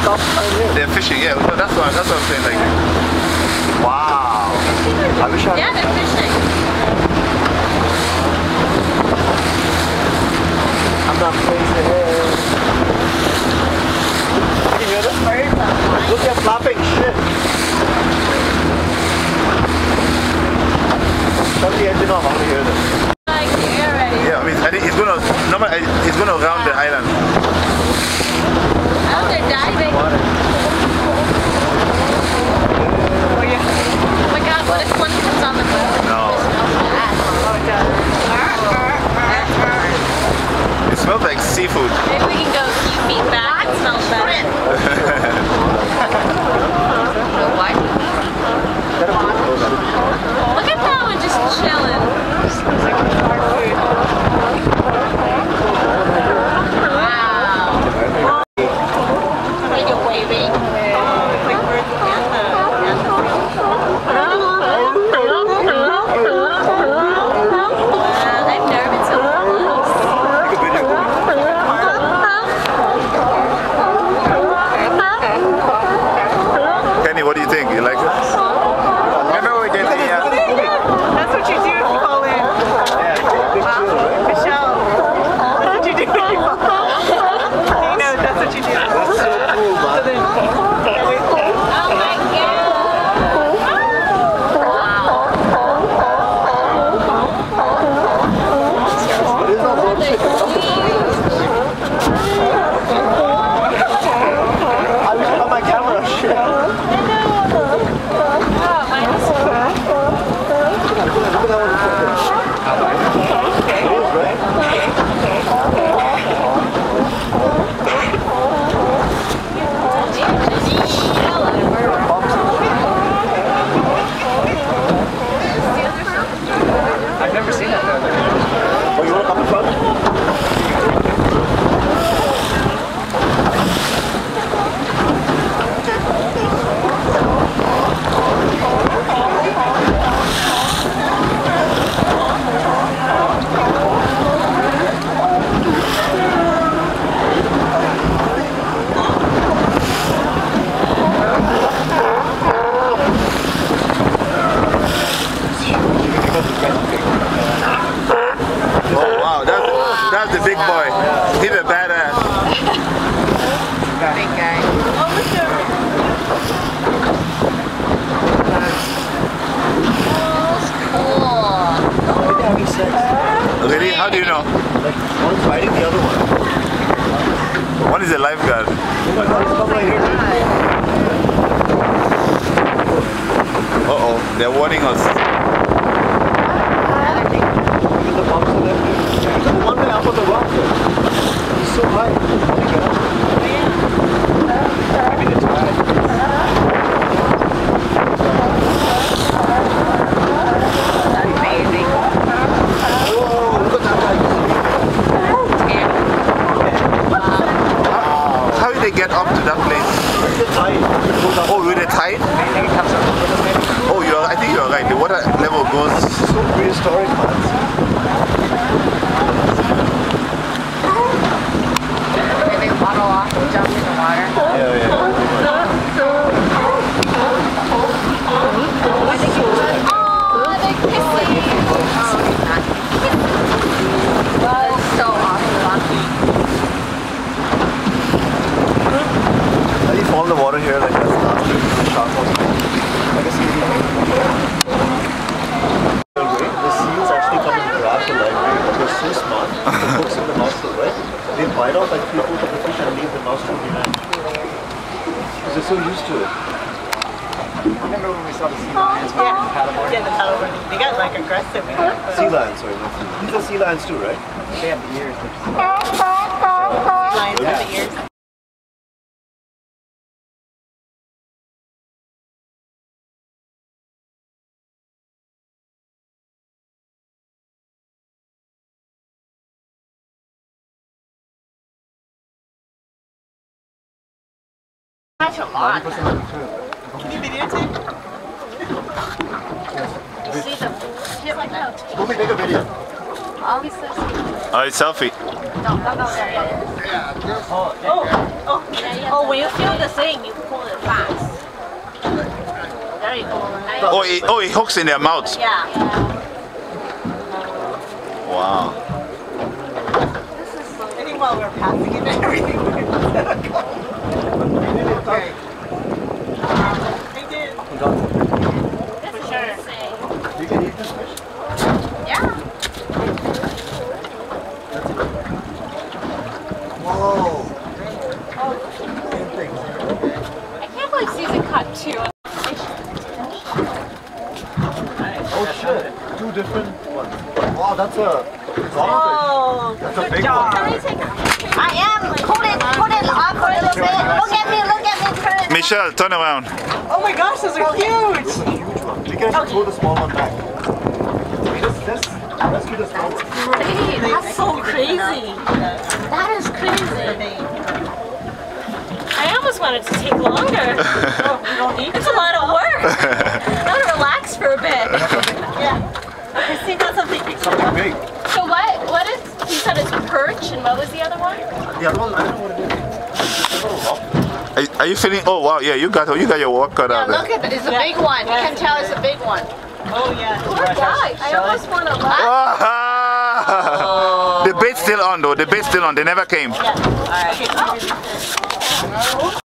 They're fishing, yeah. That's what I'm saying. Like, wow. I wish I. Yeah, they're fishing. I'm not crazy. You hear this? Look at flapping shit. Turn the engine off. I want to hear this. Like, you're ready. Yeah, I mean, I think he's gonna round the island. Oh, they're diving. Oh my god, what if one comes on the boat? No. It smells like seafood. Maybe we can go a few feet back and smell better. What? Look at that one just chilling. Wow. Are you waving? I've never been so close. Kenny, what do you think? You like it? Remember we did the... That's what you do if you fall in. Wow. Michelle, that's what you do if you fall in. You know, that's what you do. That's so cool, man. Oh my god! It is all bullshit. I wish I had my camera. Shit. I've never seen that though. Oh, you want to come in front? Oh wow, that's the big boy. He's a badass. Big guy. Cool. Really? How do you know? Like one's fighting the other one. One is a lifeguard. Oh my god, he's coming right here. Uh-oh, they're warning us. The bumps are there. Look at the one guy up on the rock there. He's so high. How do you get up? Maybe the tide. Amazing. Oh, look at that guy. How did they get up to that place? Look at the tide. Oh, with the tide? I think it comes up with the maybe. Oh, I think you're right. The water level goes. So prehistoric, man. And they waddle off and jump in the water. Yeah. Oh, they're kissing. That's so awesome. How do you fall in the water here like that's not the shark was? I guess the seals actually come and grab the library, but they're so smart. The hooks in the nostril, right? They bite off like 3/4 of the fish and leave the nostril behind. Because they're so used to it. Remember when we saw the sea lions? Yeah, the paddleboard. They got like aggressive. Sea lions, sorry. These are sea lions too, right? They have the ears. Lions have the ears. That's a lot. Can you videotape? You see the tip of that? Let me take a video. Always so sweet. Alright, selfie. No, there it is. Oh, Oh, when you feel the thing, you pull it fast. There you go. Oh, it hooks in their mouths. Yeah. Wow. I think while we're passing it and everything. Okay. They did. For sure. You can eat this fish? Yeah. Whoa. I can't believe Susan caught two. Oh shit. Two different ones. Wow, that's a dogfish. Oh, That's a good big job. one. I am. Pull it up a little bit. Look at me, turn it. Michelle, turn around. Oh my gosh, those are huge. That's a huge one. We can throw the small one back. Let's rescue the small one. Hey, that's so crazy. That is crazy. I almost wanted to take longer. It's a lot of work. I want to relax for a bit. Yeah. Christine got something. Something big. So what is, you said it's perch, and what was the other one? The other one, I don't know what it is. It's a little rock. Are you feeling? Oh wow, yeah, you got your work cut out Look there. at it. It's a big one. You can tell it's a big one. Oh yeah. Poor guy. I almost want to laugh. Ah! The bait's still on though. The bait's still on. They never came. All right.